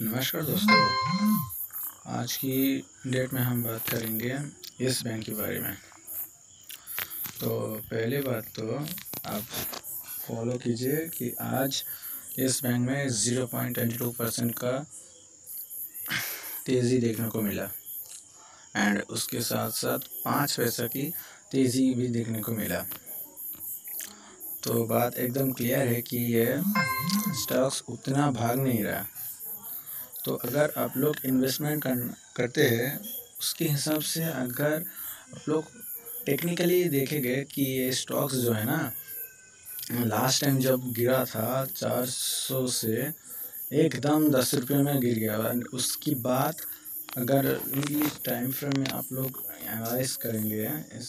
नमस्कार दोस्तों, आज की डेट में हम बात करेंगे इस बैंक के बारे में। तो पहली बात तो आप फॉलो कीजिए कि आज इस बैंक में 0.22% का तेज़ी देखने को मिला एंड उसके साथ साथ 5 पैसा की तेज़ी भी देखने को मिला। तो बात एकदम क्लियर है कि ये स्टॉक्स उतना भाग नहीं रहा। तो अगर आप लोग इन्वेस्टमेंट करते हैं उसके हिसाब से अगर आप लोग टेक्निकली देखेंगे कि ये स्टॉक्स जो है ना, लास्ट टाइम जब गिरा था 400 से एकदम 10 रुपये में गिर गया। उसकी बात अगर इस टाइम फ्रेम में आप लोग एनालाइज करेंगे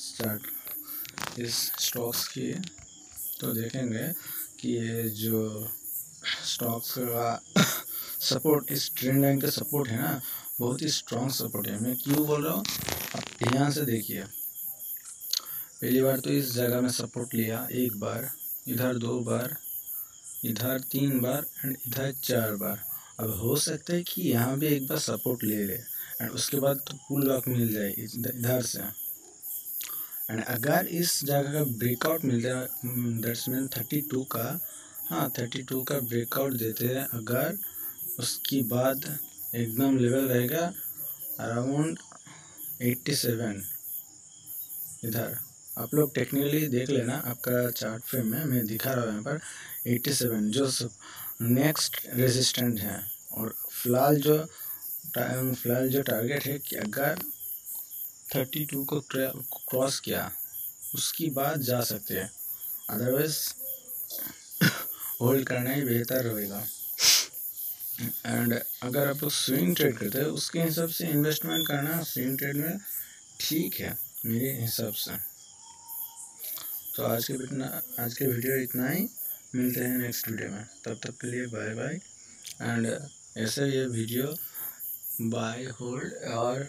इस स्टॉक्स की, तो देखेंगे कि ये जो स्टॉक्स का सपोर्ट, इस ट्रेंड लाइन का सपोर्ट है ना, बहुत ही स्ट्रॉन्ग सपोर्ट है। मैं क्यों बोल रहा हूँ, आप ध्यान से देखिए। पहली बार तो इस जगह में सपोर्ट लिया, एक बार, इधर 2 बार, इधर 3 बार एंड इधर 4 बार। अब हो सकता है कि यहाँ भी एक बार सपोर्ट ले ले एंड उसके बाद तो पुल बैक मिल जाए इधर से। एंड अगर इस जगह का ब्रेकआउट मिल जाए, दैट्स मीन 32 का, 32 का ब्रेकआउट देते हैं अगर, उसके बाद एकदम लेवल रहेगा अराउंड 87। इधर आप लोग टेक्निकली देख लेना, आपका चार्ट फ्रेम में मैं दिखा रहा हूँ यहाँ पर 87 जो नेक्स्ट रेजिस्टेंट है। और फिलहाल जो टारगेट है कि अगर 32 को क्रॉस किया उसकी बाद जा सकते हैं, अदरवाइज होल्ड करना ही बेहतर रहेगा। एंड अगर आप लोग स्विंग ट्रेड करते हैं उसके हिसाब से इन्वेस्टमेंट करना स्विंग ट्रेड में ठीक है मेरे हिसाब से। तो आज के वीडियो इतना ही, मिलते हैं नेक्स्ट वीडियो में, तब तक के लिए बाय बाय। एंड ऐसे ये वीडियो बाय होल्ड और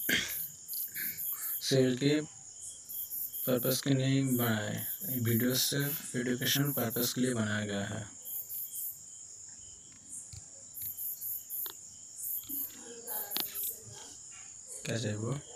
सेल के पर्पस के नहीं बनाए, वीडियो सिर्फ एजुकेशन पर्पस के लिए बनाया गया है। क्या चाहिए वो?